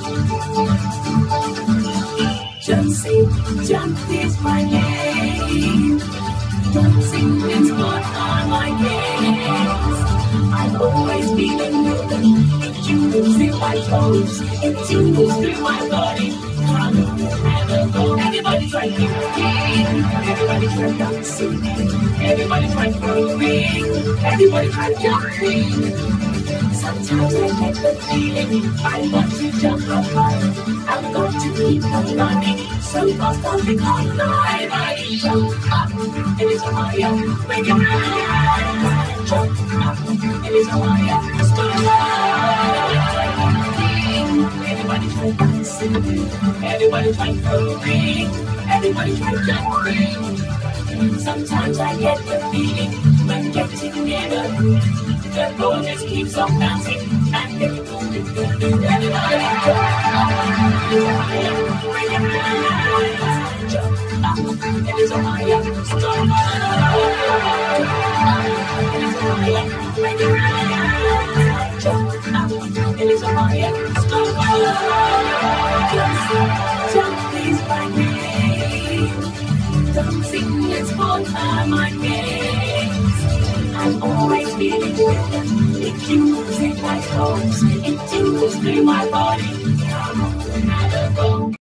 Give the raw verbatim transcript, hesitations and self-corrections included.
Josie, jump is my name. Dancing is what are my games. I'm always feeling good. It jingles in my toes. It tingles through my body. Come and go. Everybody try moving. Everybody try dancing. Everybody try moving. Everybody try jumping. Sometimes I get the feeling I want to jump up high. I'm going to keep on running so fast I'll become alive. I jump up, it is a higher. Make it higher. Jump up, it is a higher. Everybody try dancing. Everybody try moving. Everybody try jumping. Sometimes I get the feeling when getting nearer. The ball just keeps on bouncing and getting moving. Everybody jump up, bring it higher. Jump up, it is a higher. Stop. Jump up, it is a higher. Bring it higher. Jump up, it is a higher. Stop. Just jump is my name. Dancing is what are my games. I'm always feeling good. It tingles in my toes. It tingles through my body.